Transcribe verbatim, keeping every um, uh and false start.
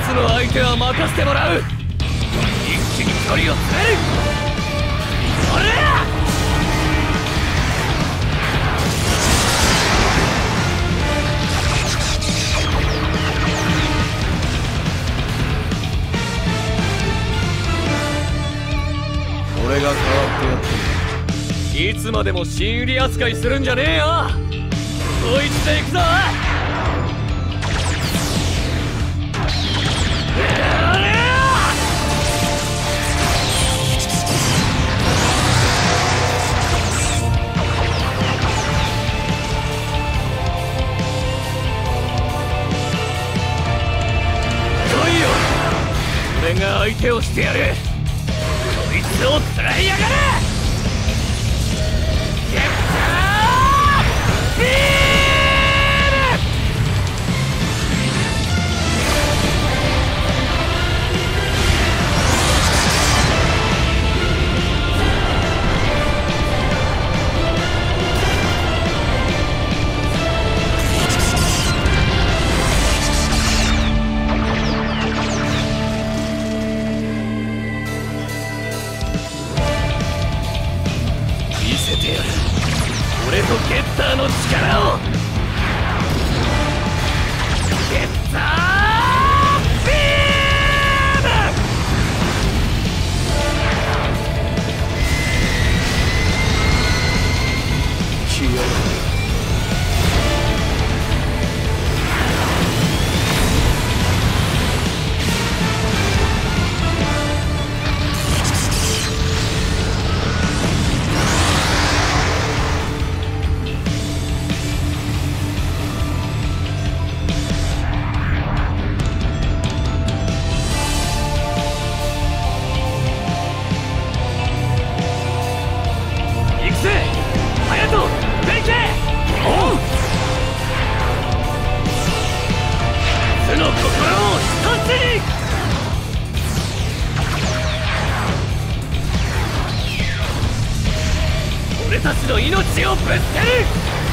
つの相手は任せてもらう。一気に距離を詰める。それや。俺が代わってやってる。いつまでも新入り扱いするんじゃねえよ。こいつで行くぞ。来いよ。俺が相手をしてやる。こいつを食らいやがれ。ゲッタービーム。俺とゲッターの力を。ゲッタービーム。消えろ。俺たちの命をぶつける。